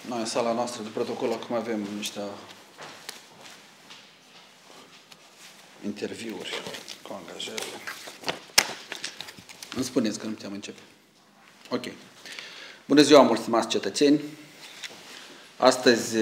Noi în sala noastră de protocol acum avem niște interviuri cu angajări. Îmi spuneți că nu putem începe. Ok. Bună ziua, mulți stimați cetățeni. Astăzi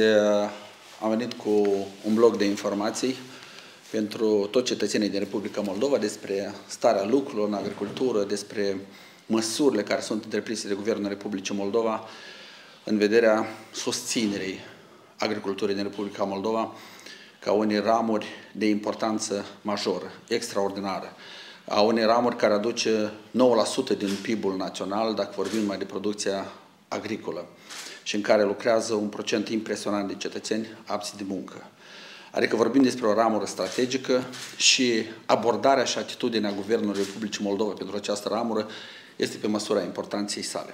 am venit cu un blog de informații pentru toți cetățenii din Republica Moldova despre starea lucrurilor în agricultură, despre măsurile care sunt întreprinse de Guvernul Republicii Moldova în vederea susținerii agriculturii din Republica Moldova ca unei ramuri de importanță majoră, extraordinară, a unei ramuri care aduce 9% din PIB-ul național, dacă vorbim mai de producția agricolă, și în care lucrează un procent impresionant de cetățeni apți de muncă. Adică vorbim despre o ramură strategică și abordarea și atitudinea Guvernului Republicii Moldova pentru această ramură este pe măsura importanței sale.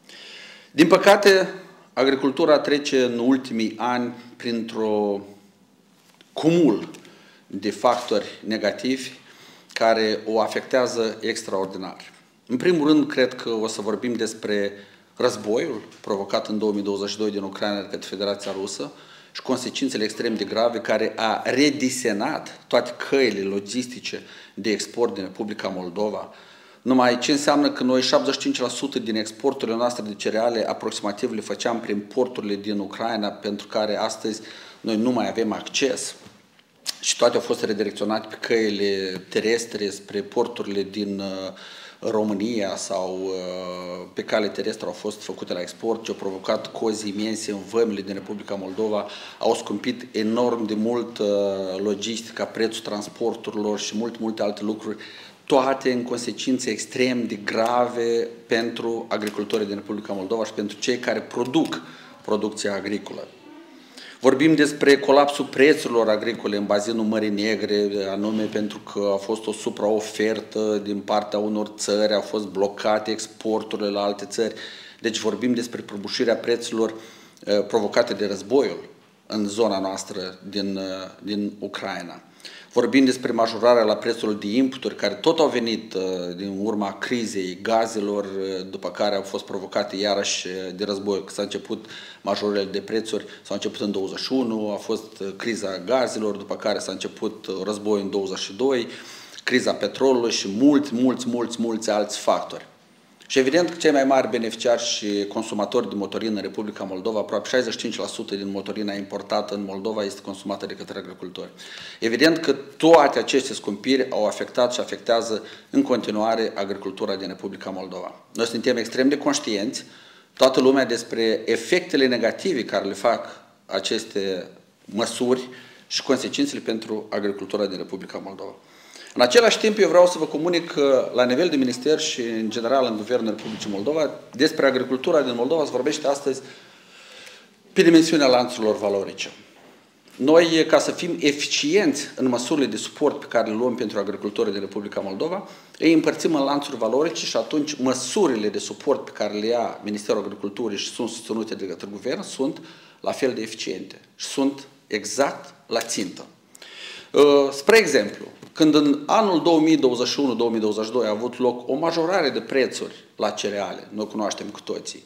Din păcate, agricultura trece în ultimii ani printr-o cumul de factori negativi care o afectează extraordinar. În primul rând, cred că o să vorbim despre războiul provocat în 2022 din Ucraina de către Federația Rusă și consecințele extrem de grave care a redisenat toate căile logistice de export din Republica Moldova. Numai ce înseamnă că noi 75% din exporturile noastre de cereale aproximativ le făceam prin porturile din Ucraina, pentru care astăzi noi nu mai avem acces. Și toate au fost redirecționate pe căile terestre spre porturile din România sau pe cale terestră au fost făcute la export, ce au provocat cozi imense în vămile din Republica Moldova, au scumpit enorm de mult logistica, prețul transporturilor și multe alte lucruri, toate în consecințe extrem de grave pentru agricultorii din Republica Moldova și pentru cei care produc producția agricolă. Vorbim despre colapsul prețurilor agricole în bazinul Mării Negre, anume pentru că a fost o supraofertă din partea unor țări, au fost blocate exporturile la alte țări. Deci vorbim despre prăbușirea prețurilor provocate de războiul în zona noastră din Ucraina. Vorbim despre majorarea la prețul de inputuri, care tot au venit din urma crizei gazelor, după care au fost provocate iarăși de război, că s-a început majorările de prețuri, s-au început în 21, a fost criza gazelor, după care s-a început războiul în 22, criza petrolului și mulți alți factori. Și evident că cei mai mari beneficiari și consumatori de motorină în Republica Moldova, aproape 65% din motorina importată în Moldova este consumată de către agricultori. Evident că toate aceste scumpiri au afectat și afectează în continuare agricultura din Republica Moldova. Noi suntem extrem de conștienți, toată lumea, despre efectele negative care le fac aceste măsuri și consecințele pentru agricultura din Republica Moldova. În același timp, eu vreau să vă comunic că la nivel de minister și în general în Guvernul Republicii Moldova, despre agricultura din Moldova se vorbește astăzi pe dimensiunea lanțurilor valorice. Noi, ca să fim eficienți în măsurile de suport pe care le luăm pentru agricultorii din Republica Moldova, îi împărțim în lanțuri valorice și atunci măsurile de suport pe care le ia Ministerul Agriculturii și sunt susținute de către Guvern sunt la fel de eficiente și sunt exact la țintă. Spre exemplu, când în anul 2021-2022 a avut loc o majorare de prețuri la cereale, noi cunoaștem cu toții,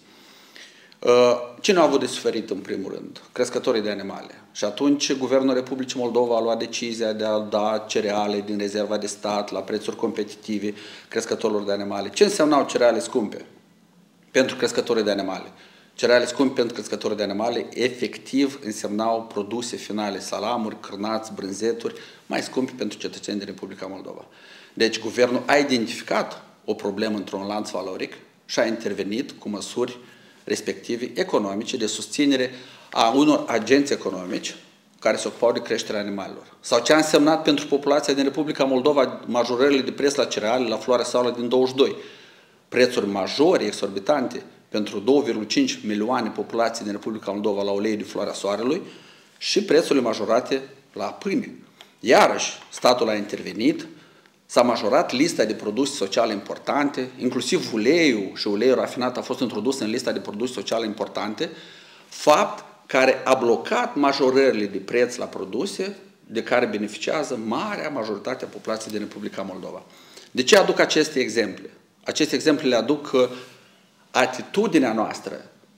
cine a avut de suferit în primul rând? Crescătorii de animale. Și atunci Guvernul Republicii Moldova a luat decizia de a da cereale din rezerva de stat la prețuri competitive crescătorilor de animale. Ce însemnau cereale scumpe pentru crescătorii de animale? Cereale scumpe pentru crescătorii de animale efectiv însemnau produse finale, salamuri, cârnați, brânzeturi, mai scumpi pentru cetățenii din Republica Moldova. Deci guvernul a identificat o problemă într-un lanț valoric și a intervenit cu măsuri respective economice de susținere a unor agenți economici care se ocupau de creșterea animalelor. Sau ce a însemnat pentru populația din Republica Moldova majorările de preț la cereale, la floarea soarelui din 22. Prețuri majore, exorbitante, pentru 2,5 milioane populații din Republica Moldova la ulei de floarea soarelui și prețurile majorate la pâine. Iarăși, statul a intervenit, s-a majorat lista de produse sociale importante, inclusiv uleiul și uleiul rafinat a fost introdus în lista de produse sociale importante, fapt care a blocat majorările de preț la produse de care beneficiază marea majoritate a populației din Republica Moldova. De ce aduc aceste exemple? Aceste exemple le aduc că atitudinea noastră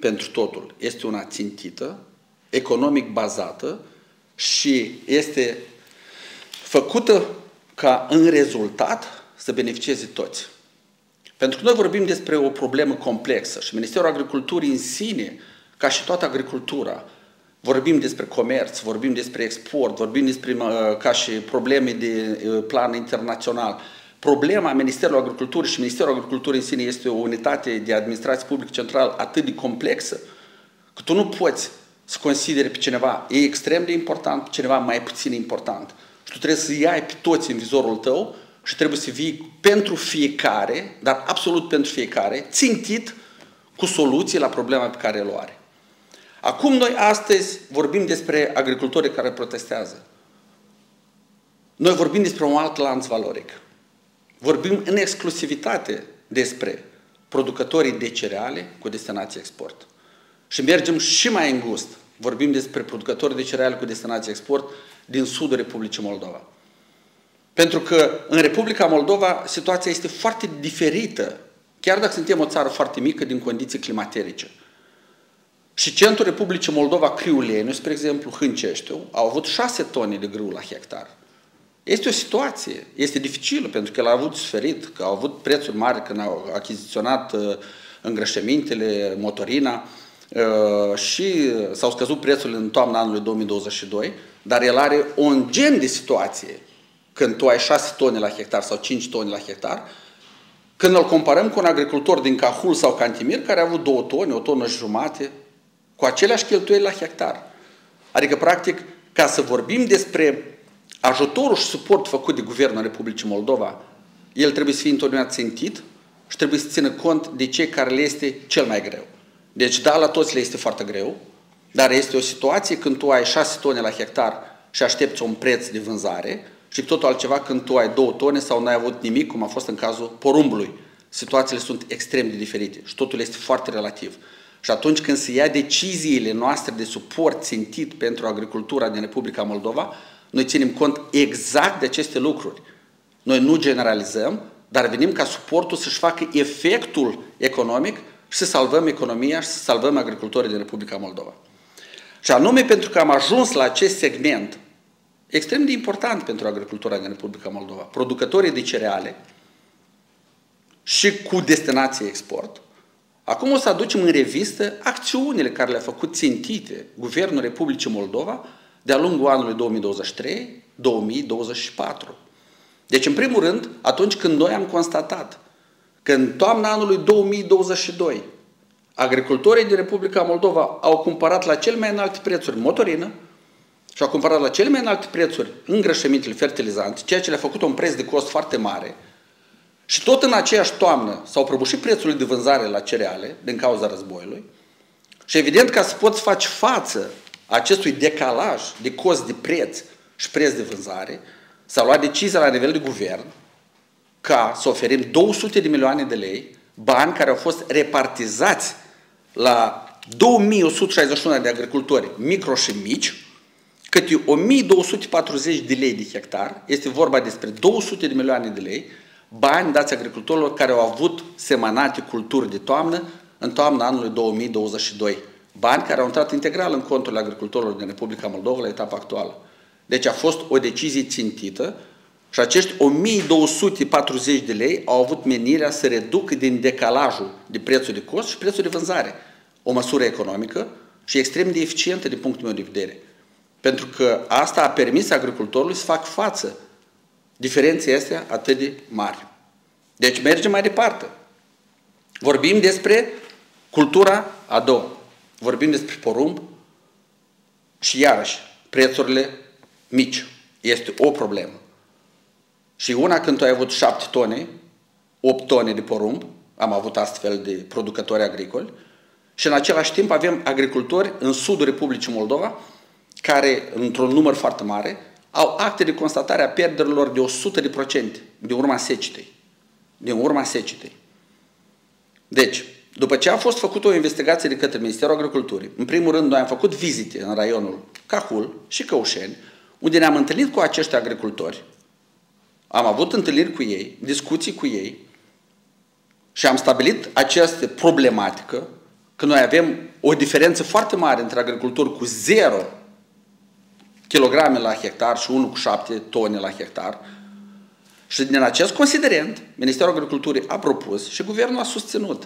pentru totul este una țintită, economic bazată și este făcută ca în rezultat să beneficieze toți. Pentru că noi vorbim despre o problemă complexă și Ministerul Agriculturii în sine, ca și toată agricultura, vorbim despre comerț, vorbim despre export, vorbim despre ca și probleme de plan internațional. Problema Ministerului Agriculturii și Ministerul Agriculturii în sine este o unitate de administrație publică centrală atât de complexă că tu nu poți să consideri pe cineva e extrem de important, pe cineva mai puțin important. Și tu trebuie să iai pe toți în vizorul tău și trebuie să vii pentru fiecare, dar absolut pentru fiecare, țintit cu soluții la problema pe care o are. Acum noi astăzi vorbim despre agricultorii care protestează. Noi vorbim despre un alt lanț valoric. Vorbim în exclusivitate despre producătorii de cereale cu destinație export. Și mergem și mai îngust. Vorbim despre producătorii de cereale cu destinație export din sudul Republicii Moldova. Pentru că în Republica Moldova situația este foarte diferită, chiar dacă suntem o țară foarte mică din condiții climaterice. Și centrul Republicii Moldova, Criuleniu, spre exemplu, Hânceștiu, au avut 6 tone de grâu la hectar. Este o situație, este dificilă, pentru că el a avut suferit, că au avut prețuri mari când au achiziționat îngrășămintele, motorina și s-au scăzut prețurile în toamna anului 2022, dar el are un gen de situație când tu ai 6 tone la hectar sau 5 tone la hectar, când îl comparăm cu un agricultor din Cahul sau Cantimir care a avut 2 tone, 1 tonă și jumate, cu aceleași cheltuieli la hectar. Adică, practic, ca să vorbim despre ajutorul și suport făcut de Guvernul Republicii Moldova, el trebuie să fie întotdeauna țintit și trebuie să țină cont de cei care le este cel mai greu. Deci, da, la toți le este foarte greu, dar este o situație când tu ai 6 tone la hectar și aștepți un preț de vânzare și totul altceva când tu ai 2 tone sau nu ai avut nimic, cum a fost în cazul porumbului. Situațiile sunt extrem de diferite și totul este foarte relativ. Și atunci când se ia deciziile noastre de suport țintit pentru agricultura din Republica Moldova, noi ținem cont exact de aceste lucruri. Noi nu generalizăm, dar venim ca suportul să-și facă efectul economic și să salvăm economia și să salvăm agricultorii din Republica Moldova. Și anume pentru că am ajuns la acest segment extrem de important pentru agricultura din Republica Moldova, producătorii de cereale și cu destinație export. Acum o să aducem în revistă acțiunile care le-a făcut țintite Guvernul Republicii Moldova de-a lungul anului 2023-2024. Deci, în primul rând, atunci când noi am constatat că în toamna anului 2022 agricultorii din Republica Moldova au cumpărat la cel mai înalte prețuri motorină și au cumpărat la cele mai înalte prețuri îngrășămintele fertilizante, ceea ce le-a făcut un preț de cost foarte mare, și tot în aceeași toamnă s-au prăbușit prețurile de vânzare la cereale din cauza războiului și evident ca să poți face față acestui decalaj de cost de preț și preț de vânzare, s-a luat decizia la nivel de guvern ca să oferim 200 de milioane de lei, bani care au fost repartizați la 2161 de agricultori micro și mici, câte 1240 de lei de hectar, este vorba despre 200 de milioane de lei, bani dați agricultorilor care au avut semănate culturi de toamnă în toamna anului 2022. Bani care au intrat integral în conturile agricultorilor din Republica Moldova la etapa actuală. Deci a fost o decizie țintită și acești 1240 de lei au avut menirea să reducă din decalajul de prețul de cost și prețul de vânzare. O măsură economică și extrem de eficientă din punctul meu de vedere. Pentru că asta a permis agricultorului să facă față diferențele astea atât de mari. Deci mergem mai departe. Vorbim despre cultura a doua. Vorbim despre porumb și iarăși prețurile mici. Este o problemă. Și una când tu ai avut 7 tone, 8 tone de porumb, am avut astfel de producători agricoli, și în același timp avem agricultori în sudul Republicii Moldova care, într-un număr foarte mare, au acte de constatare a pierderilor de 100% din urma secetei. Din urma secetei. Deci, după ce a fost făcută o investigație de către Ministerul Agriculturii, în primul rând noi am făcut vizite în raionul Cahul și Căușeni, unde ne-am întâlnit cu acești agricultori, am avut întâlniri cu ei, discuții cu ei și am stabilit această problematică că noi avem o diferență foarte mare între agricultori cu 0 kilograme la hectar și unul cu 7 tone la hectar. Și din acest considerent, Ministerul Agriculturii a propus și Guvernul a susținut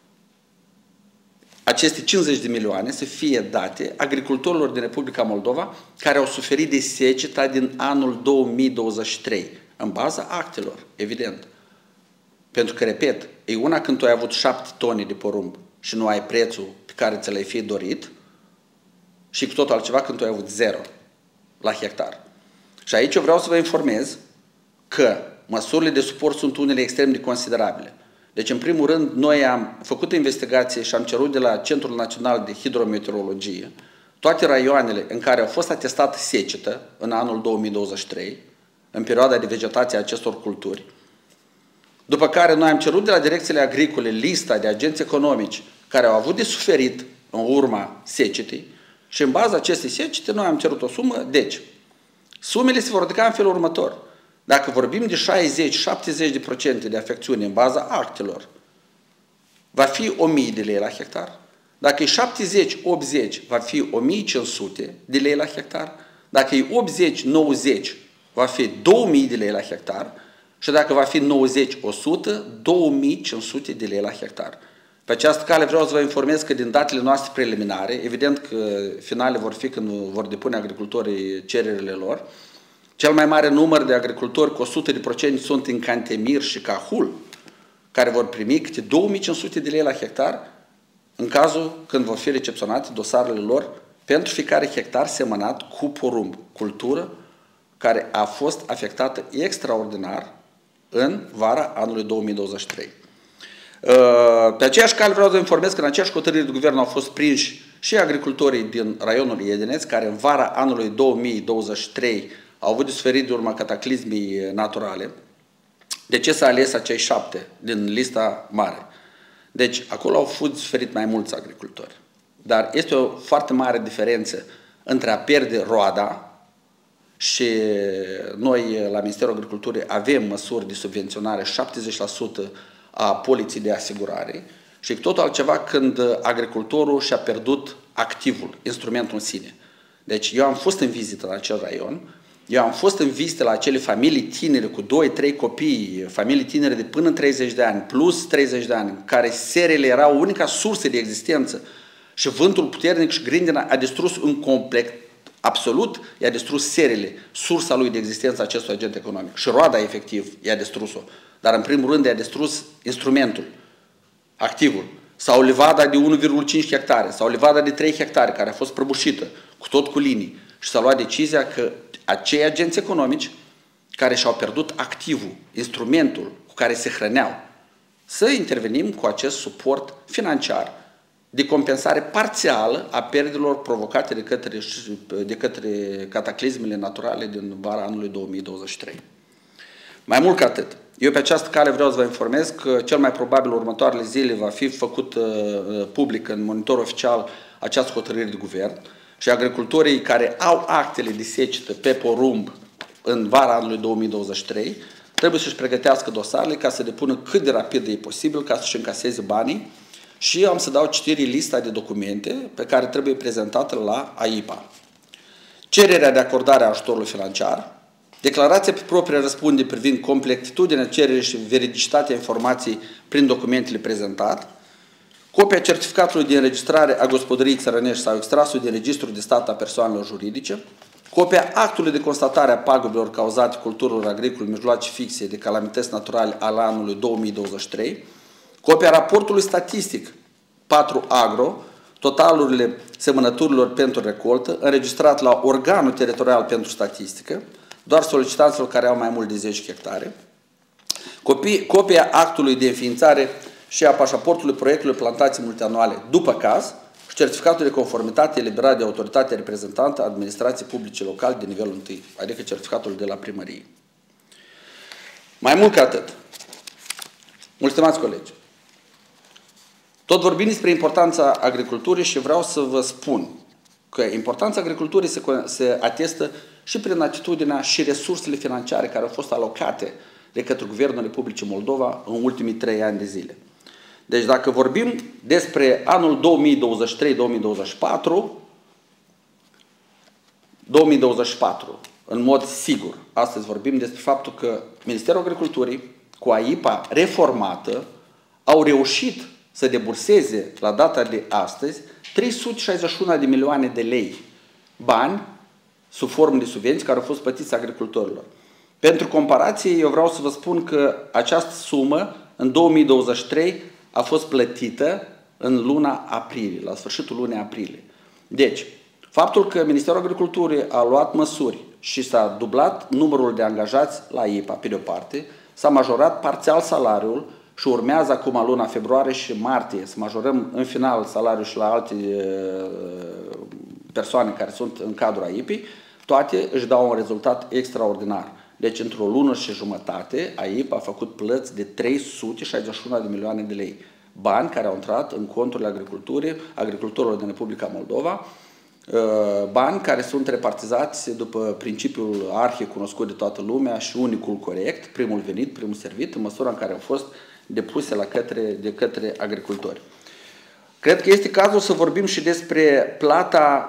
aceste 50 de milioane să fie date agricultorilor din Republica Moldova care au suferit de seceta din anul 2023, în baza actelor, evident. Pentru că, repet, e una când tu ai avut 7 tone de porumb și nu ai prețul pe care ți l-ai fi dorit și cu totul altceva când tu ai avut 0 la hectar. Și aici eu vreau să vă informez că măsurile de suport sunt unele extrem de considerabile. Deci, în primul rând, noi am făcut o investigație și am cerut de la Centrul Național de Hidrometeorologie toate raioanele în care au fost atestată secetă în anul 2023, în perioada de vegetație a acestor culturi. După care noi am cerut de la direcțiile agricole lista de agenți economici care au avut de suferit în urma secetei și în baza acestei secete noi am cerut o sumă. Deci, sumele se vor ridica în felul următor. Dacă vorbim de 60-70% de afecțiune în baza actelor, va fi 1000 de lei la hectar. Dacă e 70-80, va fi 1500 de lei la hectar. Dacă e 80-90, va fi 2000 de lei la hectar. Și dacă va fi 90-100, 2500 de lei la hectar. Pe această cale vreau să vă informez că din datele noastre preliminare, evident că finale vor fi când vor depune agricultorii cererile lor, cel mai mare număr de agricultori cu 100% sunt în Cantemir și Cahul, care vor primi câte 2500 de lei la hectar în cazul când vor fi recepționate dosarele lor pentru fiecare hectar semănat cu porumb, cultură care a fost afectată extraordinar în vara anului 2023. Pe aceeași cale vreau să vă informez că în aceeași hotărâre de guvern au fost prinși și agricultorii din raionul Iedineț, care în vara anului 2023 au avut de suferit de urma cataclismii naturale. De ce s-a ales acei 7 din lista mare? Deci, acolo au fost de suferit mai mulți agricultori. Dar este o foarte mare diferență între a pierde roada și noi la Ministerul Agriculturii avem măsuri de subvenționare 70% a poliței de asigurare și totul altceva când agricultorul și-a pierdut activul, instrumentul în sine. Deci eu am fost în vizită la acel raion, eu am fost în vizită la acele familii tinere cu 2-3 copii, familii tinere de până în 30 de ani, plus 30 de ani, care serele erau unica sursă de existență și vântul puternic și grindina a distrus un complet absolut, i-a distrus serele, sursa lui de existență acestui agent economic. Și roada, efectiv, i-a distrus-o. Dar, în primul rând, i-a distrus instrumentul, activul. Sau livada de 1,5 hectare, sau livada de 3 hectare, care a fost prăbușită, cu tot cu linii. Și s-a luat decizia că acei agenți economici care și-au pierdut activul, instrumentul cu care se hrăneau, să intervenim cu acest suport financiar de compensare parțială a pierderilor provocate de către cataclismele naturale din vara anului 2023. Mai mult ca atât, eu pe această cale vreau să vă informez că cel mai probabil următoarele zile va fi făcut public în monitor oficial această hotărâre de guvern și agricultorii care au actele de secetă pe porumb în vara anului 2023 trebuie să-și pregătească dosarele ca să depună cât de rapid e posibil ca să-și încaseze banii și am să dau citirii lista de documente pe care trebuie prezentată la AIPA. Cererea de acordare a ajutorului financiar, declarația pe proprie răspundere privind completitudinea cererii și veridicitatea informației prin documentele prezentate, copia certificatului de înregistrare a gospodăriei țărănești sau extrasul din registrul de stat a persoanelor juridice, copia actului de constatare a pagubelor cauzate culturilor agricole, mijloace fixe de calamități naturale al anului 2023, copia raportului statistic 4 Agro, totalurile semănăturilor pentru recoltă, înregistrat la organul teritorial pentru statistică, doar solicitanților care au mai mult de 10 hectare, copia actului de înființare și a pașaportului proiectului plantații multianuale după caz și certificatul de conformitate eliberat de autoritatea reprezentantă a administrației publice locale de nivelul 1, adică certificatul de la primărie. Mai mult ca atât, stimați colegi, tot vorbim despre importanța agriculturii și vreau să vă spun că importanța agriculturii se atestă și prin atitudinea și resursele financiare care au fost alocate de către Guvernul Republicii Moldova în ultimii 3 ani de zile. Deci dacă vorbim despre anul 2023-2024, în mod sigur, astăzi vorbim despre faptul că Ministerul Agriculturii, cu AIPA reformată, au reușit să deburseze la data de astăzi 361 de milioane de lei, bani sub formă de subvenții care au fost plătiți agricultorilor. Pentru comparație, eu vreau să vă spun că această sumă în 2023 a fost plătită în luna aprilie, la sfârșitul lunii aprilie. Deci, faptul că Ministerul Agriculturii a luat măsuri și s-a dublat numărul de angajați la IPA, pe de-o parte, s-a majorat parțial salariul și urmează acum luna februarie și martie să majorăm în final salariul și la alte persoane care sunt în cadrul AIPI, toate își dau un rezultat extraordinar. Deci, într-o lună și jumătate, AIP a făcut plăți de 361 de milioane de lei. Bani care au intrat în conturile agricultorilor din Republica Moldova, bani care sunt repartizați după principiul arhi-cunoscut de toată lumea și unicul corect, primul venit, primul servit, în măsura în care au fost depuse de către agricultori. Cred că este cazul să vorbim și despre plata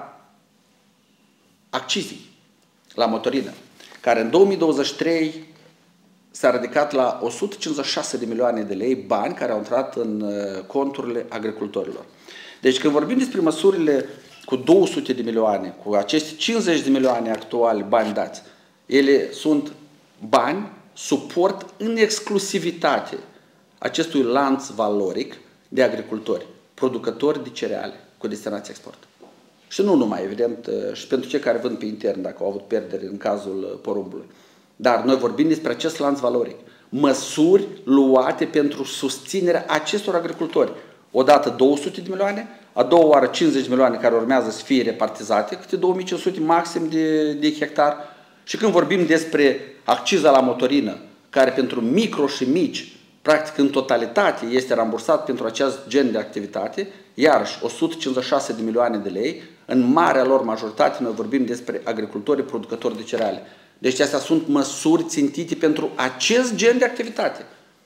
accizii la motorină, care în 2023 s-a ridicat la 156 de milioane de lei, bani care au intrat în conturile agricultorilor. Deci când vorbim despre măsurile cu 200 de milioane, cu aceste 50 de milioane actuale bani dați, ele sunt bani, suport în exclusivitate acestui lanț valoric de agricultori, producători de cereale cu destinație export. Și nu numai, evident, și pentru cei care vând pe intern, dacă au avut pierderi în cazul porumbului. Dar noi vorbim despre acest lanț valoric. Măsuri luate pentru susținerea acestor agricultori. Odată 200 de milioane, a doua oară 50 de milioane care urmează să fie repartizate, câte 2500 maxim de hectar. Și când vorbim despre acciza la motorină, care pentru micro și mici, practic în totalitate, este rambursat pentru acest gen de activitate, iarăși 156 de milioane de lei, în marea lor majoritate noi vorbim despre agricultori producători de cereale. Deci astea sunt măsuri țintite pentru acest gen de activitate.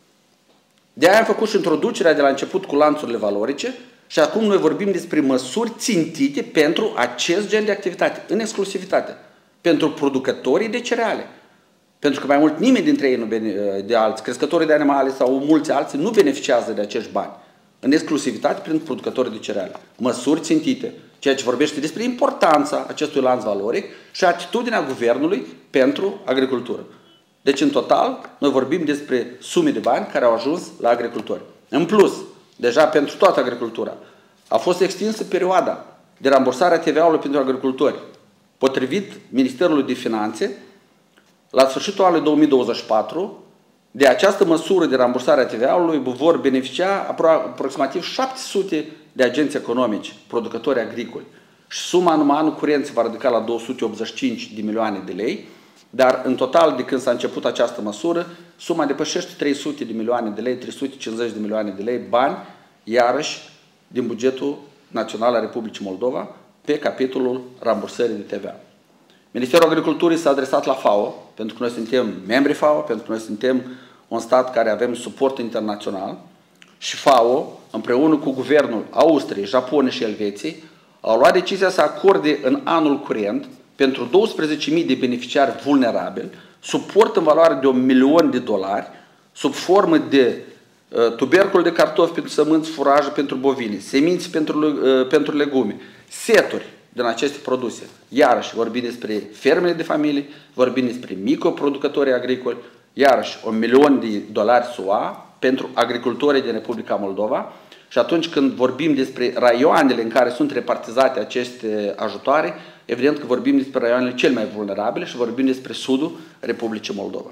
De aia am făcut și introducerea de la început cu lanțurile valorice și acum noi vorbim despre măsuri țintite pentru acest gen de activitate, în exclusivitate, pentru producătorii de cereale. Pentru că mai mult nimeni dintre ei, de alți crescătorii de animale sau mulți alții, nu beneficiază de acești bani. În exclusivitate prin producătorii de cereale. Măsuri țintite, ceea ce vorbește despre importanța acestui lanț valoric și atitudinea guvernului pentru agricultură. Deci, în total, noi vorbim despre sume de bani care au ajuns la agricultori. În plus, deja pentru toată agricultura, a fost extinsă perioada de rambursare a TVA-ului pentru agricultori. Potrivit Ministerului de Finanțe, la sfârșitul anului 2024, de această măsură de rambursare a TVA-ului vor beneficia aproximativ 700 de agenți economici, producători agricoli. Și suma numai anul curent se va ridica la 285 de milioane de lei, dar în total, de când s-a început această măsură, suma depășește 300 de milioane de lei, 350 de milioane de lei, bani, iarăși, din bugetul național al Republicii Moldova, pe capitolul rambursării de TVA. Ministerul Agriculturii s-a adresat la FAO, pentru că noi suntem membri FAO, pentru că noi suntem un stat care avem suport internațional și FAO, împreună cu guvernul Austriei, Japoniei și Elveției, au luat decizia să acorde în anul curent, pentru 12.000 de beneficiari vulnerabili, suport în valoare de $1.000.000, sub formă de tubercul de cartofi pentru sămânți, furaje pentru bovine, semințe pentru legume, seturi din aceste produse. Iarăși vorbim despre fermele de familie, vorbim despre microproducătorii agricoli, iarăși $1.000.000 SUA pentru agricultorii din Republica Moldova. Și atunci când vorbim despre raioanele în care sunt repartizate aceste ajutoare, evident că vorbim despre raioanele cel mai vulnerabile și vorbim despre sudul Republicii Moldova.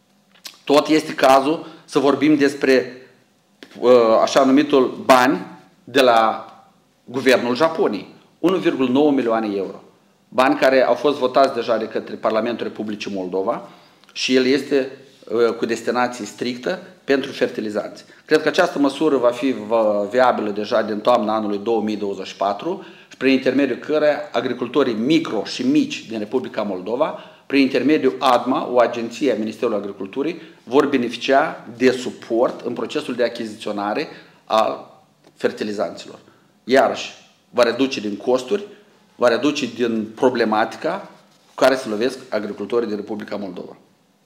Tot este cazul să vorbim despre așa numitul bani de la guvernul Japoniei. 1,9 milioane euro. Bani care au fost votați deja de către Parlamentul Republicii Moldova și el este cu destinație strictă pentru fertilizanți. Cred că această măsură va fi viabilă deja din toamna anului 2024 și prin intermediul căreia agricultorii micro și mici din Republica Moldova, prin intermediul ADMA, o agenție a Ministerului Agriculturii, vor beneficia de suport în procesul de achiziționare al fertilizanților. Iarăși, va reduce din costuri, va reduce din problematica cu care se lovesc agricultorii din Republica Moldova.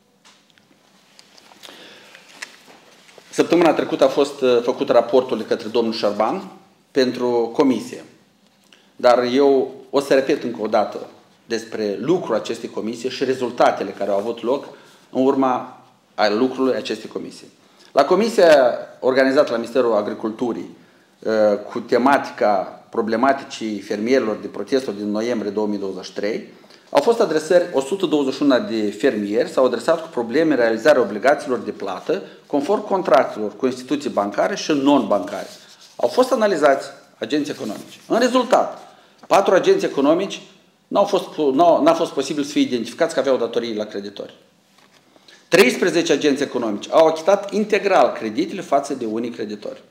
Săptămâna trecută a fost făcut raportul de către domnul Șerban pentru comisie. Dar eu o să repet încă o dată despre lucrul acestei comisii și rezultatele care au avut loc în urma lucrului acestei comisii. La comisia organizată la Ministerul Agriculturii cu tematica problematicii fermierilor de protestul din noiembrie 2023, au fost adresări 121 de fermieri, s-au adresat cu probleme realizarea obligațiilor de plată conform contractelor cu instituții bancare și non-bancare. Au fost analizați agenți economici. În rezultat, 4 agenți economici n-a fost posibil să fie identificați că aveau datorii la creditori. 13 agenți economici au achitat integral creditele față de unii creditori.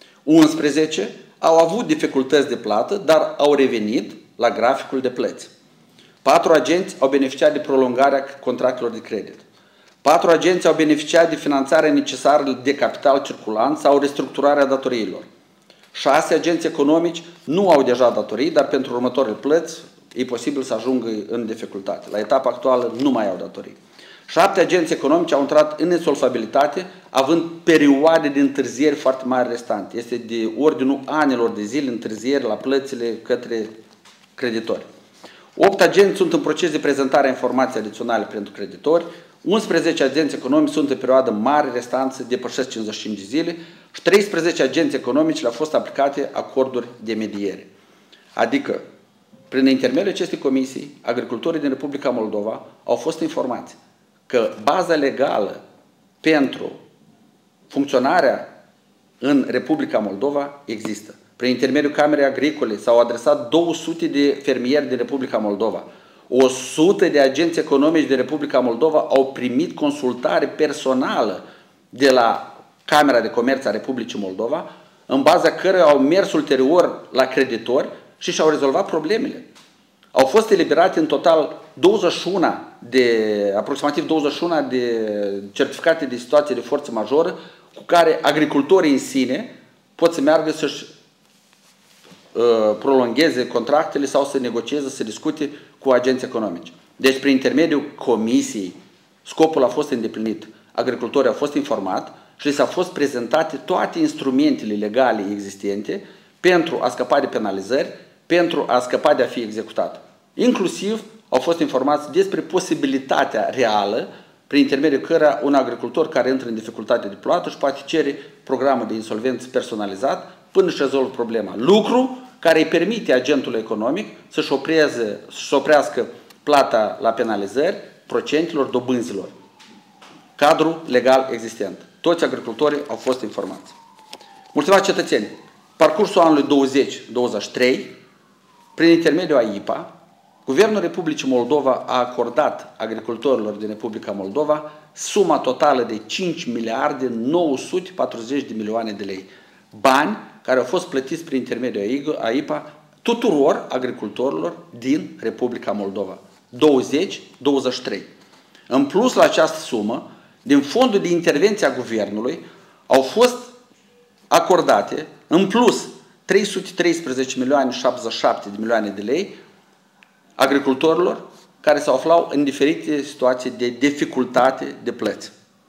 11 au avut dificultăți de plată, dar au revenit la graficul de plăți. 4 agenți au beneficiat de prolongarea contractelor de credit. 4 agenți au beneficiat de finanțarea necesară de capital circulant sau restructurarea datoriilor. 6 agenți economici nu au deja datorii, dar pentru următoarele plăți e posibil să ajungă în dificultate. La etapa actuală nu mai au datorii. 7 agenți economici au intrat în insolvabilitate, având perioade de întârzieri foarte mari restante. Este de ordinul anilor de zile întârzieri la plățile către creditori. 8 agenți sunt în proces de prezentare a informației adiționale pentru creditori, 11 agenți economici sunt în perioadă mare restanță, depășesc 55 de zile și 13 agenți economici le-au fost aplicate acorduri de mediere. Adică, prin intermediul acestei comisii, agricultorii din Republica Moldova au fost informați că baza legală pentru funcționarea în Republica Moldova există. Prin intermediul Camerei Agricole s-au adresat 200 de fermieri din Republica Moldova. 100 de agenți economici din Republica Moldova au primit consultare personală de la Camera de Comerț a Republicii Moldova, în baza cărora au mers ulterior la creditori și și-au rezolvat problemele. Au fost eliberate în total aproximativ 21 de certificate de situație de forță majoră cu care agricultorii în sine pot să meargă să-și prolongheze contractele sau să negocieze, să discute cu agenți economici. Deci, prin intermediul comisiei, scopul a fost îndeplinit. Agricultorii au fost informați și li s-au fost prezentate toate instrumentele legale existente pentru a scăpa de penalizări, pentru a scăpa de a fi executat. Inclusiv au fost informați despre posibilitatea reală prin intermediul căreia un agricultor care intră în dificultate de plată își poate cere programul de insolvență personalizat până își rezolvă problema. Lucru care îi permite agentului economic să-și oprească plata la penalizări procentelor dobânzilor. Cadrul legal existent. Toți agricultorii au fost informați. Mulțumesc cetățeni! Parcursul anului 2023, prin intermediul AIPA, Guvernul Republicii Moldova a acordat agricultorilor din Republica Moldova suma totală de 5 miliarde 940 de milioane de lei. Bani care au fost plătiți prin intermediul AIPA tuturor agricultorilor din Republica Moldova. 2023. În plus la această sumă, din fondul de intervenție a Guvernului, au fost acordate, în plus, 313 milioane 77 de milioane de lei agricultorilor care se aflau în diferite situații de dificultate de plăți.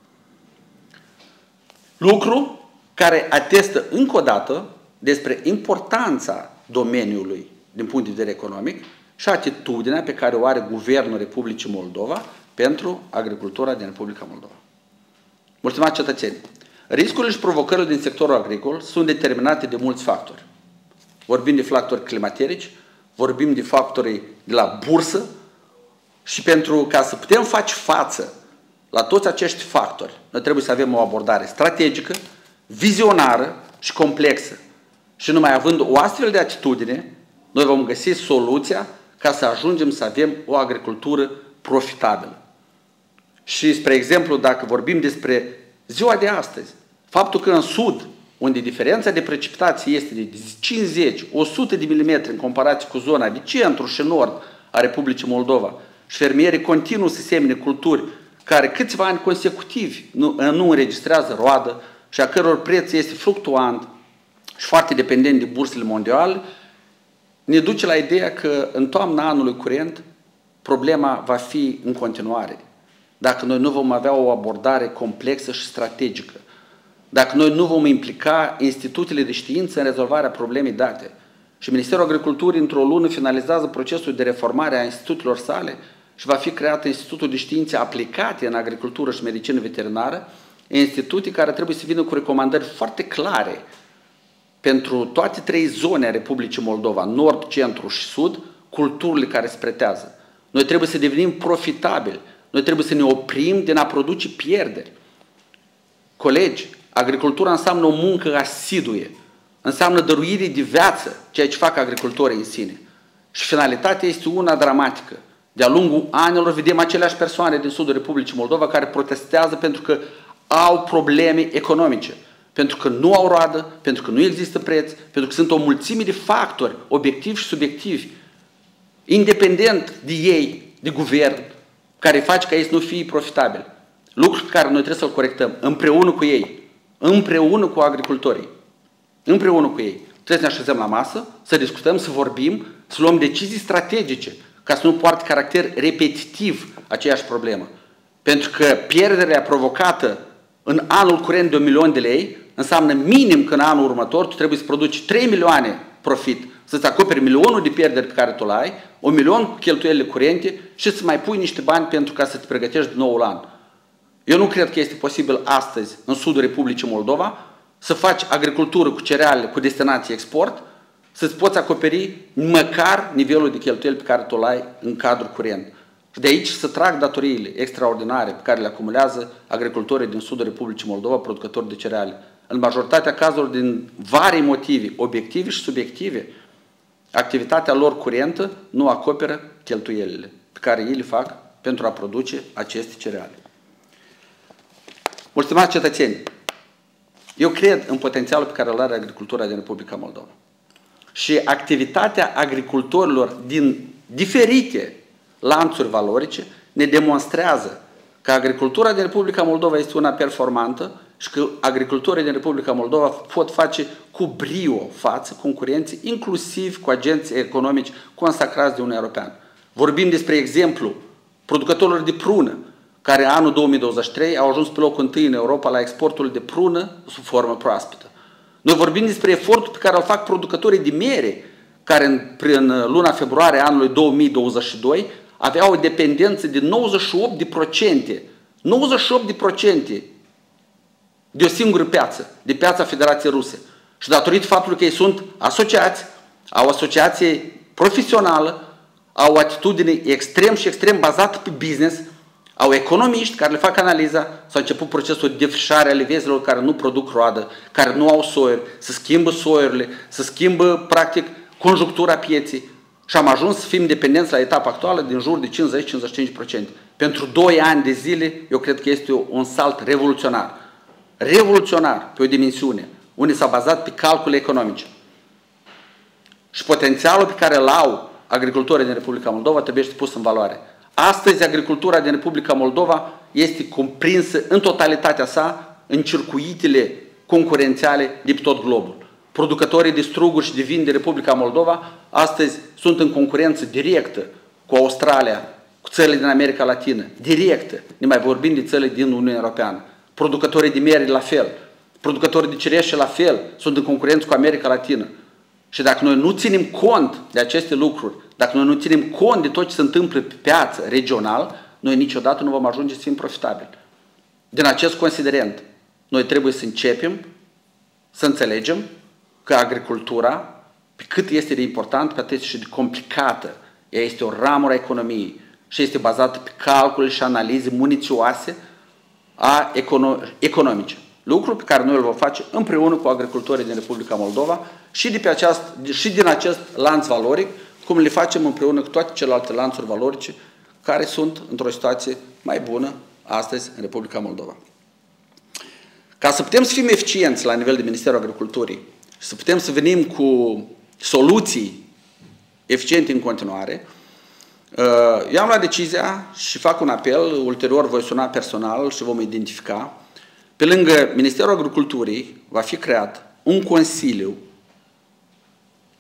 Lucru care atestă încă o dată despre importanța domeniului din punct de vedere economic și atitudinea pe care o are Guvernul Republicii Moldova pentru agricultura din Republica Moldova. Mulțumesc cetățeni! Riscurile și provocările din sectorul agricol sunt determinate de mulți factori. Vorbim de factori climaterici, vorbim de factorii de la bursă și pentru ca să putem face față la toți acești factori, noi trebuie să avem o abordare strategică, vizionară și complexă. Și numai având o astfel de atitudine, noi vom găsi soluția ca să ajungem să avem o agricultură profitabilă. Și, spre exemplu, dacă vorbim despre ziua de astăzi, faptul că în sud, unde diferența de precipitații este de 50-100 de milimetri în comparație cu zona de centru și nord a Republicii Moldova, și fermierii continuă să semene culturi care câțiva ani consecutivi nu înregistrează roadă și a căror preț este fluctuant, și foarte dependent de bursele mondiale, ne duce la ideea că în toamna anului curent problema va fi în continuare. Dacă noi nu vom avea o abordare complexă și strategică, dacă noi nu vom implica instituțiile de știință în rezolvarea problemei date. Și Ministerul Agriculturii într-o lună finalizează procesul de reformare a instituțiilor sale și va fi creat Institutul de Științe Aplicate în Agricultură și Medicină Veterinară, instituții care trebuie să vină cu recomandări foarte clare pentru toate 3 zone a Republicii Moldova, nord, centru și sud, culturile care se pretează. Noi trebuie să devenim profitabili, noi trebuie să ne oprim din a produce pierderi. Colegi, agricultura înseamnă o muncă asiduie, înseamnă dăruire de viață, ceea ce fac agricultorii în sine. Și finalitatea este una dramatică. De-a lungul anilor vedem aceleași persoane din sudul Republicii Moldova care protestează pentru că au probleme economice, pentru că nu au roadă, pentru că nu există preț, pentru că sunt o mulțime de factori obiectivi și subiectivi, independent de ei, de guvern, care face ca ei să nu fie profitabili. Lucru pe care noi trebuie să-l corectăm împreună cu ei, împreună cu agricultorii, împreună cu ei. Trebuie să ne așezăm la masă, să discutăm, să vorbim, să luăm decizii strategice, ca să nu poarte caracter repetitiv aceeași problemă. Pentru că pierderea provocată în anul curent de 1 milion de lei înseamnă minim că în anul următor tu trebuie să produci 3 milioane profit, să-ți acoperi milionul de pierderi pe care tu l-ai, 1 milion cu cheltuielile curente și să mai pui niște bani pentru ca să te pregătești de noul an. Eu nu cred că este posibil astăzi, în sudul Republicii Moldova, să faci agricultură cu cereale cu destinație export, să-ți poți acoperi măcar nivelul de cheltuieli pe care tu l-ai în cadrul curent. Și de aici să trag datoriile extraordinare pe care le acumulează agricultorii din sudul Republicii Moldova, producători de cereale. În majoritatea cazurilor, din vari motive, obiective și subiective, activitatea lor curentă nu acoperă cheltuielile pe care ei le fac pentru a produce aceste cereale. Mulțumesc, cetățeni! Eu cred în potențialul pe care îl are agricultura din Republica Moldova. Și activitatea agricultorilor din diferite lanțuri valorice ne demonstrează că agricultura din Republica Moldova este una performantă și că agricultorii din Republica Moldova pot face cu brio față concurenții, inclusiv cu agenții economici consacrați de Uniunea Europeană. Vorbim despre exemplu producătorilor de prună, care în anul 2023 au ajuns pe locul întâi în Europa la exportul de prună sub formă proaspătă. Noi vorbim despre efortul pe care îl fac producătorii de miere, care în luna februarie anului 2022 aveau o dependență de 98%, 98% de o singură piață, de piața Federației Ruse. Și datorită faptului că ei sunt asociați, au o asociație profesională, au o atitudine extrem și extrem bazată pe business, au economiști care le fac analiza, s-a început procesul de defrișare a livezilor care nu produc roadă, care nu au soiuri, să schimbă soiurile, să schimbă, practic, conjunctura pieței. Și am ajuns să fim dependenți la etapa actuală din jur de 50-55%. Pentru 2 ani de zile, eu cred că este un salt revoluționar. Revoluționar pe o dimensiune, unde s-a bazat pe calcule economice. Și potențialul pe care îl au agricultorii din Republica Moldova trebuie să pus în valoare. Astăzi, agricultura din Republica Moldova este comprinsă în totalitatea sa în circuitele concurențiale de pe tot globul. Producătorii de struguri și de vin de Republica Moldova astăzi sunt în concurență directă cu Australia, cu țările din America Latină, directă, ne mai vorbim de țările din Uniunea Europeană. Producătorii de miere la fel, producătorii de cireșe la fel, sunt în concurență cu America Latină. Și dacă noi nu ținem cont de aceste lucruri, dacă noi nu ținem cont de tot ce se întâmplă pe piață regional, noi niciodată nu vom ajunge să fim profitabili. Din acest considerent, noi trebuie să începem să înțelegem că agricultura, pe cât este de important, pe atât și de complicată, ea este o ramură a economiei și este bazată pe calcule și analize munițioase economice. Lucru pe care noi îl vom face împreună cu agricultorii din Republica Moldova și din acest lanț valoric, cum le facem împreună cu toate celelalte lanțuri valorice care sunt într-o situație mai bună astăzi în Republica Moldova. Ca să putem să fim eficienți la nivel de Ministerul Agriculturii și să putem să venim cu soluții eficiente în continuare, eu am luat decizia și fac un apel, ulterior voi suna personal și vom identifica. Pe lângă Ministerul Agriculturii va fi creat un consiliu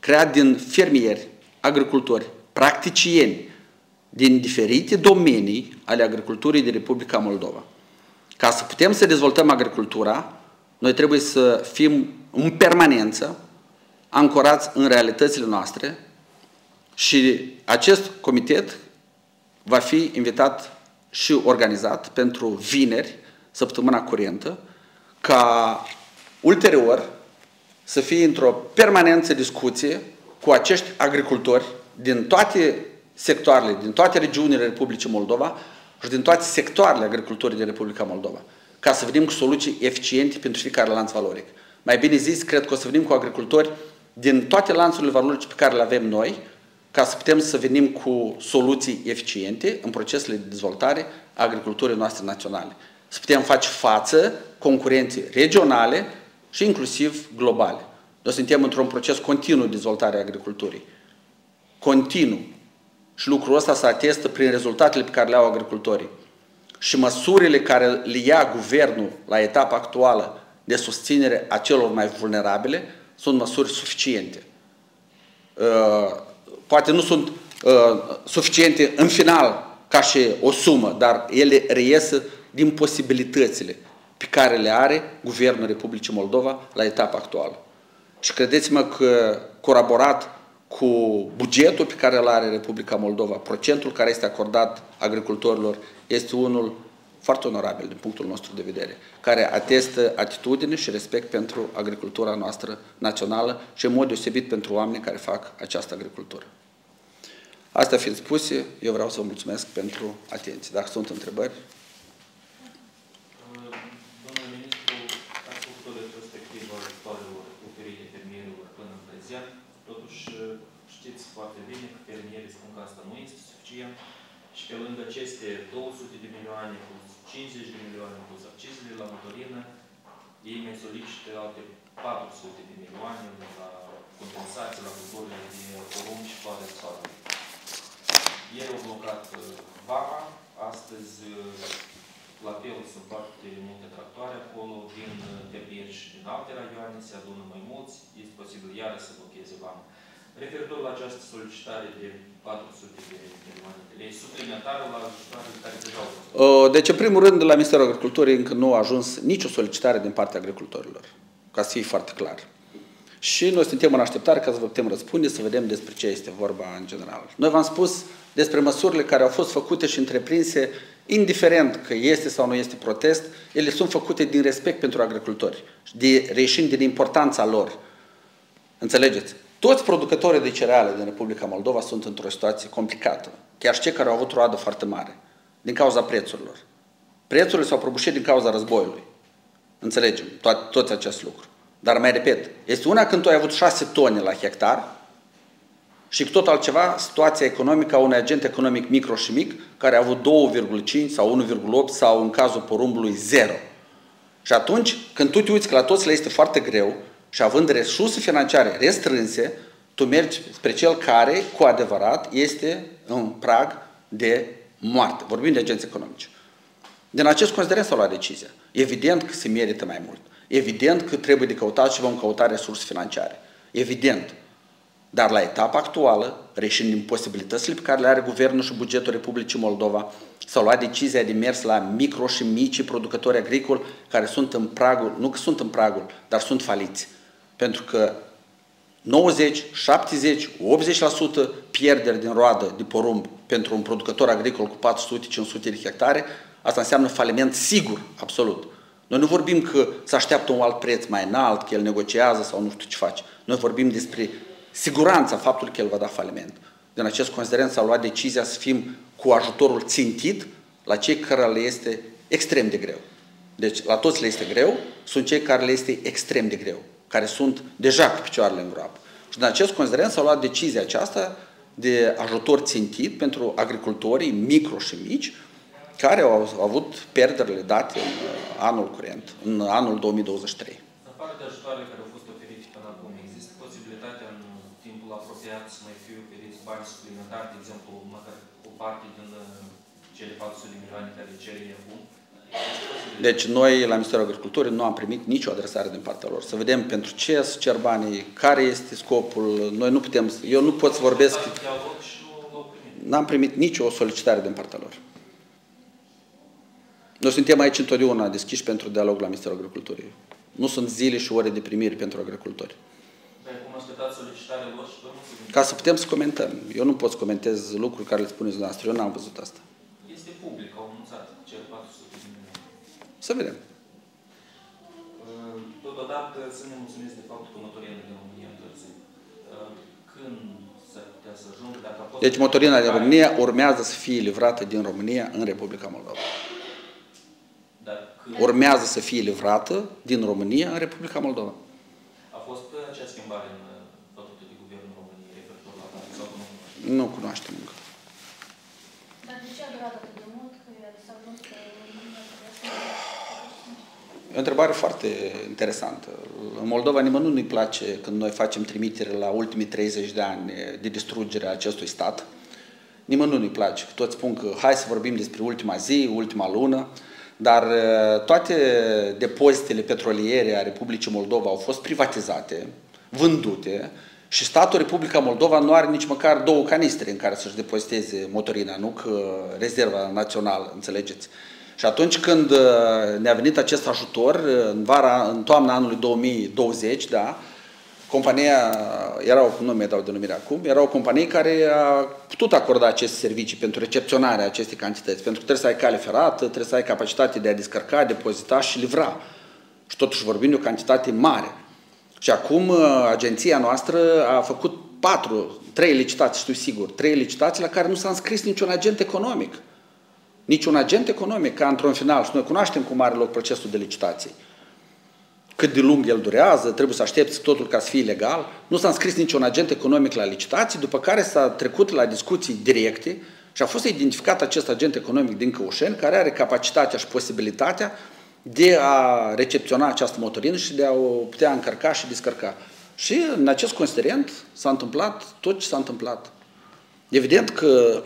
creat din fermieri, agricultori, practicieni din diferite domenii ale agriculturii din Republica Moldova. Ca să putem să dezvoltăm agricultura, noi trebuie să fim în permanență ancorați în realitățile noastre și acest comitet va fi invitat și organizat pentru vineri, săptămâna curentă, ca ulterior să fie într-o permanență discuție cu acești agricultori din toate sectoarele, din toate regiunile Republicii Moldova și din toate sectoarele agriculturii din Republica Moldova, ca să venim cu soluții eficiente pentru fiecare lanț valoric. Mai bine zis, cred că o să venim cu agricultori din toate lanțurile valorice pe care le avem noi, ca să putem să venim cu soluții eficiente în procesele de dezvoltare a agriculturii noastre naționale. Să putem face față concurenței regionale și inclusiv globale. Noi suntem într-un proces continuu de dezvoltare a agriculturii. Continuu. Și lucrul ăsta se atestă prin rezultatele pe care le au agricultorii. Și măsurile care le ia guvernul la etapa actuală de susținere a celor mai vulnerabile sunt măsuri suficiente. Poate nu sunt suficiente în final ca și o sumă, dar ele reiesă din posibilitățile pe care le are Guvernul Republicii Moldova la etapa actuală. Și credeți-mă că colaborat cu bugetul pe care îl are Republica Moldova, procentul care este acordat agricultorilor este unul foarte onorabil din punctul nostru de vedere, care atestă atitudine și respect pentru agricultura noastră națională și în mod deosebit pentru oamenii care fac această agricultură. Astea fiind spuse, eu vreau să vă mulțumesc pentru atenție. Dacă sunt întrebări. Domnule ministru, ați făcut o retrospectivă a ajutoarelor oferite fermierilor până în prezent. Totuși, știți foarte bine că fermierii spun că asta nu este suficient și pe lângă aceste 200 de milioane plus 50 de milioane plus accizele la motorină, ei mai solicită alte 400 de milioane la compensații la culturile de porumb și floare de soare. Ieri au blocat vara, astăzi la fel sunt foarte multe tractoare acolo, vin fermieri și din alte raioane, se adună mai mulți, este posibil iară să blocheze vara. Referitor la această solicitare de 400 de milioane de lei, suplimentară la ajutoarele care deja au fost. Deci, în primul rând, la Ministerul Agriculturii încă nu a ajuns nicio solicitare din partea agricultorilor, ca să fie foarte clar. Și noi suntem în așteptare ca să vă putem răspunde, să vedem despre ce este vorba în general. Noi v-am spus despre măsurile care au fost făcute și întreprinse, indiferent că este sau nu este protest, ele sunt făcute din respect pentru agricultori, reieșind din importanța lor. Înțelegeți? Toți producătorii de cereale din Republica Moldova sunt într-o situație complicată. Chiar și cei care au avut o roadă foarte mare, din cauza prețurilor. Prețurile s-au prăbușit din cauza războiului. Înțelegem toți acest lucru. Dar mai repet, este una când tu ai avut 6 tone la hectar și cu tot altceva situația economică a unui agent economic micro și mic care a avut 2,5 sau 1,8 sau în cazul porumbului 0. Și atunci, când tu te uiți că la toți le este foarte greu și având resurse financiare restrânse, tu mergi spre cel care, cu adevărat, este în prag de moarte. Vorbim de agenți economici. Din acest considerent s-a luat decizia. Evident că se merită mai mult. Evident că trebuie de căutat și vom căuta resurse financiare. Evident. Dar la etapa actuală, reșind din posibilitățile pe care le are Guvernul și bugetul Republicii Moldova, s-a luat decizia de mers la micro și mici producători agricoli care sunt în pragul, nu că sunt în pragul, dar sunt faliți. Pentru că 90, 70, 80% pierderi din roadă de porumb pentru un producător agricol cu 400-500 de hectare, asta înseamnă faliment sigur, absolut. Noi nu vorbim că se așteaptă un alt preț mai înalt, că el negociază sau nu știu ce face. Noi vorbim despre siguranța faptului că el va da faliment. Din acest considerent s-a luat decizia să fim cu ajutorul țintit la cei care le este extrem de greu. Deci la toți le este greu, sunt cei care le este extrem de greu, care sunt deja cu picioarele în groapă. Și din acest considerent s-a luat decizia aceasta de ajutor țintit pentru agricultorii micro și mici, care au avut pierderile date în anul curent, în anul 2023. În afară de ajutoarele care au fost oferite până acum, există posibilitatea în timpul apropiat să mai fie oferiți bani suplimentari, de exemplu, măcar o parte din cele 400 de milioane care cere acum? Deci noi, la Ministerul Agriculturii, nu am primit nicio adresare din partea lor. Să vedem pentru ce să cer banii, care este scopul. Noi nu putem, eu nu pot să vorbesc. N-am primit nicio solicitare din partea lor. Noi suntem aici întotdeauna deschiși pentru dialog la Ministerul Agriculturii. Nu sunt zile și ore de primire pentru agricultori. Cum așteptați solicitarea lor și ca să putem să comentăm. Eu nu pot să comentez lucruri care le spuneți dumneavoastră. Eu n-am văzut asta. Este public, au anunțat cel 400 de milioane. Să vedem. Totodată să ne mulțumesc de faptul că motorina din România întârzi. Când s-ar putea să ajungă, dacă a fost... Deci motorina din România urmează să fie livrată din România în Republica Moldova. Urmează să fie livrată din România în Republica Moldova. A fost acea schimbare în statutul de guvernul României referitor la date sau nu? Nu cunoaștem încă. Dar de ce a durat atât de mult? Că s-a ajuns că E o întrebare foarte interesantă. În Moldova nimănui nu-i place când noi facem trimitere la ultimii 30 de ani de distrugere a acestui stat. Nimănui nu-i place. Toți spun că hai să vorbim despre ultima zi, ultima lună, dar toate depozitele petroliere a Republicii Moldova au fost privatizate, vândute și statul Republica Moldova nu are nici măcar 2 canistre în care să-și depoziteze motorina, nu că rezerva națională, înțelegeți? Și atunci când ne-a venit acest ajutor, în toamna anului 2020, da, compania, nu mi-e dau denumirea acum, era o companie care a putut acorda aceste servicii pentru recepționarea acestei cantități. Pentru că trebuie să ai cale ferată, trebuie să ai capacitate de a descărca, depozita și livra. Și totuși vorbim de o cantitate mare. Și acum agenția noastră a făcut 3 licitații, știu sigur, 3 licitații la care nu s-a înscris niciun agent economic. Niciun agent economic, ca într-un final, și noi cunoaștem cum are loc procesul de licitație. Cât de lung el durează, trebuie să aștepți totul ca să fie legal. Nu s-a înscris niciun agent economic la licitații, după care s-a trecut la discuții directe și a fost identificat acest agent economic din Căușeni, care are capacitatea și posibilitatea de a recepționa această motorină și de a o putea încărca și descărca. Și în acest considerent s-a întâmplat tot ce s-a întâmplat. Evident că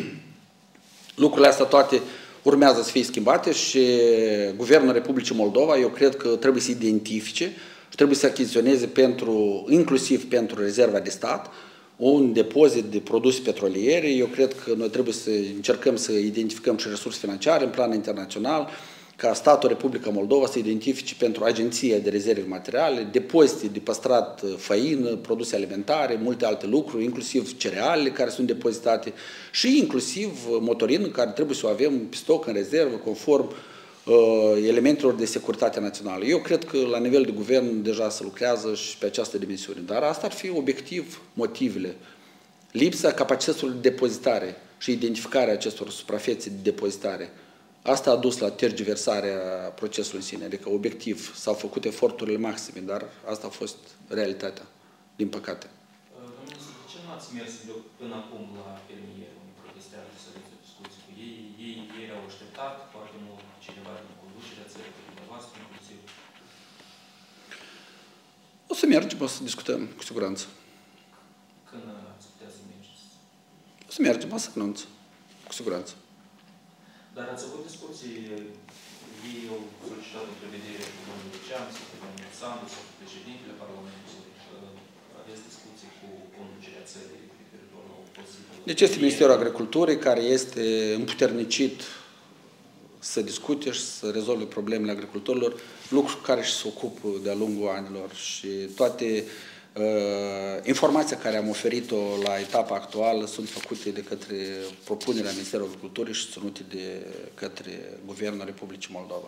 lucrurile astea toate urmează să fie schimbate și Guvernul Republicii Moldova, eu cred că trebuie să identifice și trebuie să achiziționeze inclusiv pentru rezerva de stat un depozit de produse petroliere. Eu cred că noi trebuie să încercăm să identificăm și resurse financiare în plan internațional, ca statul Republica Moldova să identifice pentru Agenția de Rezerve Materiale depozite de păstrat făină, produse alimentare, multe alte lucruri, inclusiv cereale care sunt depozitate și inclusiv motorină care trebuie să o avem pe stoc în rezervă, conform elementelor de securitate națională. Eu cred că la nivel de guvern deja se lucrează și pe această dimensiune, dar asta ar fi obiectiv motivele. Lipsa capacităților de depozitare și identificarea acestor suprafețe de depozitare. Asta a dus la tergiversarea procesului în sine, adică obiectiv, s-au făcut eforturile maxime, dar asta a fost realitatea, din păcate. Domnul ministru, de ce nu ați mers până acum la fermieri, unde protestează, să aveți o discuție cu ei? Ei au așteptat foarte mult cineva din conducerea țării, pe dumneavoastră inclusiv. O să mergem, o să discutăm, cu siguranță. Când ați putea să mergeți? O să mergem, o să anunț, cu siguranță. Dar ați avut discuții, ei au solicitat o prevedere cu domnul Lucean, sau cu domnul Sandu, sau cu președintele Parlamentului. Aveți discuții cu conducerea țării referitor la o posibilă... Deci este Ministerul Agriculturii care este împuternicit să discute și să rezolve problemele agricultorilor, lucru care și se ocupă de-a lungul anilor și toate informația care am oferit-o la etapa actuală sunt făcute de către propunerea Ministerului Agriculturii și ținute de către Guvernul Republicii Moldova.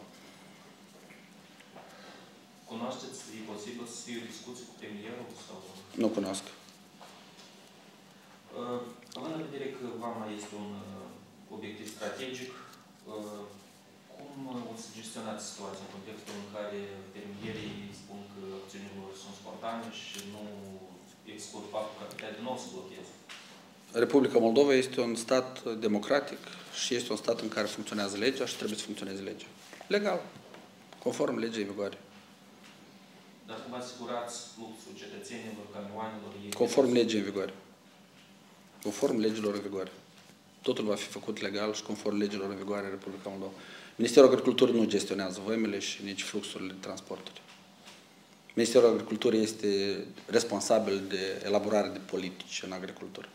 Cunoașteți, e posibil să fie o discuție cu premierul? Sau... Nu cunosc. Având în vedere că vama este un obiectiv strategic, cum o să gestionați situația în contextul în care fermierii spun că acțiunile lor sunt spontane și nu exclud faptul că ar putea din nou să blocheze? Republica Moldova este un stat democratic și este un stat în care funcționează legea și trebuie să funcționeze legea. Legal, conform legii în vigoare. Dar cum asigurați fluxul cetățenilor, camioanelor? Conform legii în vigoare. Conform legilor în vigoare. Totul va fi făcut legal și conform legilor în vigoare în Republica Moldova. Ministerul Agriculturii nu gestionează vămile și nici fluxurile de transporturi. Ministerul Agriculturii este responsabil de elaborare de politici în agricultură.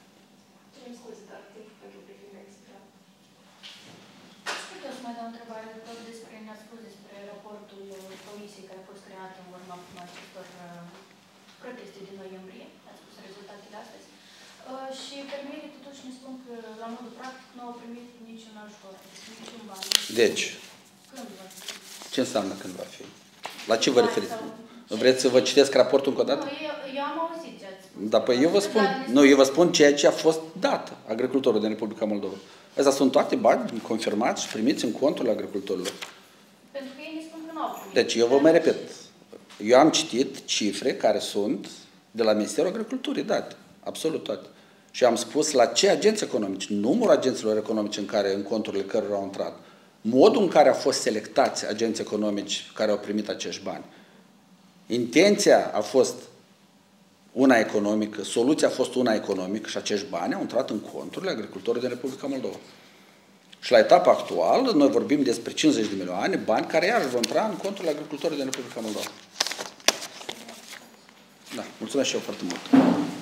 Vreau să mai dau o întrebare tot despre, ne-ați spus despre raportul comisiei care a fost creat în urma acestor proteste din noiembrie. Ați spus rezultatele astăzi. Și fermierii totuși ne spun că la modul practic nu au primit niciun ajutor, niciun bani. Deci, când va fi? Ce înseamnă când va fi? La ce vă referiți? Vreți să vă citesc raportul încă o dată? Nu, eu am auzit ce ați spus. Da, păi eu vă spun ceea ce a fost dat agricultorul din Republica Moldova. Astea sunt toate bani confirmați și primiți în contul agricultorilor. Pentru că ei ne spun că nu au primit. Deci eu vă mai repet. Eu am citit cifre care sunt de la Ministerul Agriculturii date. Absolut toate. Și am spus la ce agenți economici, numărul agenților economici în conturile cărora au intrat, modul în care au fost selectați agenți economici care au primit acești bani. Intenția a fost una economică, soluția a fost una economică și acești bani au intrat în conturile agricultorilor din Republica Moldova. Și la etapa actuală noi vorbim despre 50 de milioane, bani care iarăși vor intra în conturile agricultorilor din Republica Moldova. Da, mulțumesc și eu foarte mult.